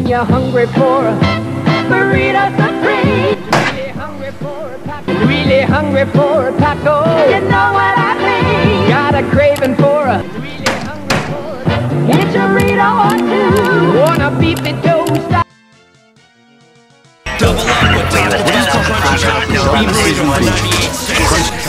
when you're hungry for a Burrito Supreme. Really hungry for a taco. Really hungry for a taco. You know what I mean. Got a craving for a really hungry for a Burrito or two. Wanna beef it toast. Double up with double crunchy chocolate. Burrito 98 cents.